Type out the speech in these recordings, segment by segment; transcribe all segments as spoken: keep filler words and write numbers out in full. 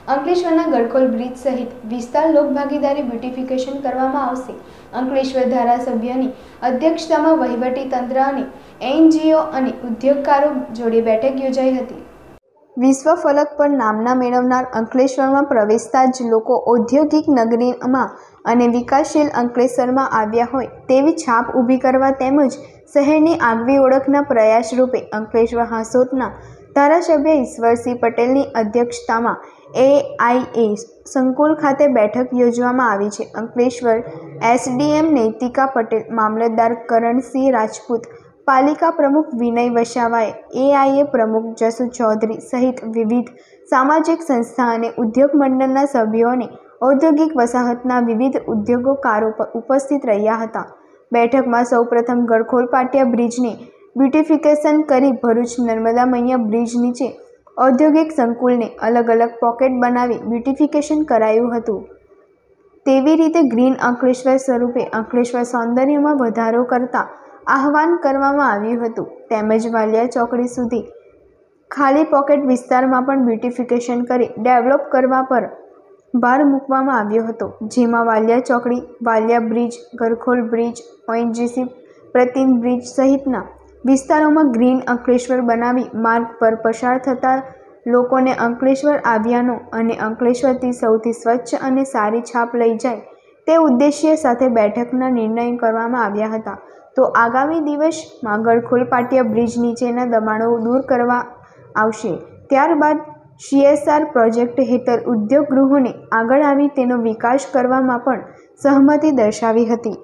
અંકલેશ્વરના ગડખોલ બ્રિજ સહિત વિસ્તાર લોકભાગીદારી બ્યુટિફિકેશન કરવામાં આવશે। અંકલેશ્વર ધારાસભ્યની અધ્યક્ષતામાં વહીવટી તંત્ર અને એનજીઓ અને ઉદ્યોગકારો જોડે બેઠક યોજાઈ હતી। વિશ્વ ફલક પર નામના મેળવનાર અંકલેશ્વરમાં પ્રવેશતા જ લોકો ઔદ્યોગિક નગરીમાં અને વિકાસશીલ અંકલેશ્વરમાં આવ્યા હોય તેવી છાપ ઊભી કરવા તેમજ શહેરની આગવી ઓળખના પ્રયાસ રૂપે અંકલેશ્વર હાંસોટના ધારાસભ્ય ઈશ્વરસિંહ પટેલની અધ્યક્ષતામાં એઆઈએ સંકુલ ખાતે બેઠક યોજવામાં આવી છે। અંકલેશ્વર એસડીએમ નૈતિકા પટેલ, મામલતદાર કરણસિંહ રાજપૂત, પાલિકા પ્રમુખ વિનય વસાવાએ, એઆઈએ પ્રમુખ જસુ ચૌધરી સહિત વિવિધ સામાજિક સંસ્થા અને ઉદ્યોગ મંડળના સભ્યોને ઔદ્યોગિક વસાહતના વિવિધ ઉદ્યોગકારો ઉપસ્થિત રહ્યા હતા। બેઠકમાં સૌપ્રથમ ગડખોલ પાટિયા બ્રિજને બ્યુટિફિકેશન કરી ભરૂચ નર્મદા મૈયા બ્રિજ નીચે ઔદ્યોગિક સંકુલને અલગ અલગ પોકેટ બનાવી બ્યુટિફિકેશન કરાયું હતું। તેવી રીતે ગ્રીન અંકલેશ્વર સ્વરૂપે અંકલેશ્વર સૌંદર્યમાં વધારો કરતા આહવાન કરવામાં આવ્યું હતું। તેમજ વાલિયા ચોકડી સુધી ખાલી પોકેટ વિસ્તારમાં પણ બ્યુટિફિકેશન કરી ડેવલપ કરવા પર ભાર મૂકવામાં આવ્યો હતો, જેમાં વાલિયા ચોકડી, Valia bridge, Gadkhol bridge, ONGC પ્રતિમ બ્રિજ સહિતના વિસ્તારોમાં ગ્રીન અંકલેશ્વર બનાવી માર્ગ પર પસાર થતા લોકોને અંકલેશ્વર આવ્યાનો અને અંકલેશ્વરથી સૌથી સ્વચ્છ અને સારી છાપ લઈ જાય તે ઉદ્દેશ્ય સાથે બેઠકના નિર્ણયો કરવામાં આવ્યા હતા। તો આગામી દિવસમાં ગડખોલ પાટિયા બ્રિજ નીચેના દબાણો દૂર કરવા આવશે। ત્યારબાદ સીએસઆર પ્રોજેક્ટ હેઠળ ઉદ્યોગ ગૃહોને આગળ આવી તેનો વિકાસ કરવામાં પણ સહમતિ દર્શાવી હતી।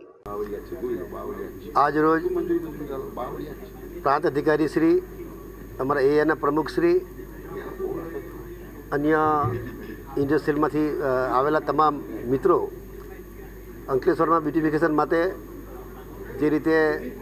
આજ રોજ પ્રાંત અધિકારી શ્રી, અમારા એએના પ્રમુખ શ્રી, અન્ય ઇન્ડસ્ટ્રીમાંથી આવેલા તમામ મિત્રો અંકલેશ્વરમાં બ્યુટિફિકેશન માટે જે રીતે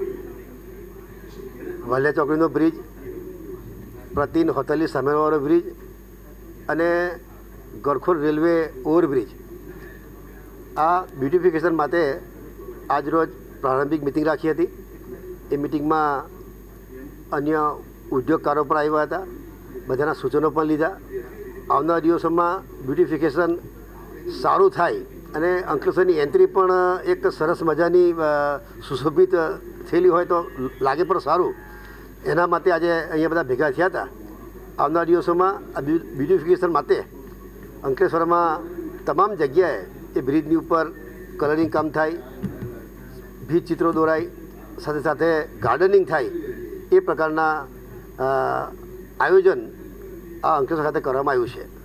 વાલિયા ચોકડીનો બ્રિજ, પ્રતિન હોટલની સામેવાળો બ્રિજ અને ગડખોલ રેલવે ઓવરબ્રિજ આ બ્યુટિફિકેશન માટે આજરોજ પ્રારંભિક મિટિંગ રાખી હતી। એ મિટિંગમાં અન્ય ઉદ્યોગકારો પણ આવ્યા હતા, બધાના સૂચનો પણ લીધા। આવનારા દિવસોમાં બ્યુટિફિકેશન સારું થાય અને અંકલેશ્વરની એન્ટ્રી પણ એક સરસ મજાની સુશોભિત થયેલી હોય તો લાગે પણ સારું, એના માટે આજે અહીંયા બધા ભેગા થયા હતા। આવનારા દિવસોમાં આ બ્યુટિફિકેશન માટે અંકલેશ્વરમાં તમામ જગ્યાએ એ બ્રિજની ઉપર કલરિંગ કામ થાય, ભીત ચિત્રો દોરાય, સાથે સાથે ગાર્ડનિંગ થાય, એ પ્રકારના આયોજન આ અંકલેશ્વર ખાતે કરવામાં આવ્યું છે।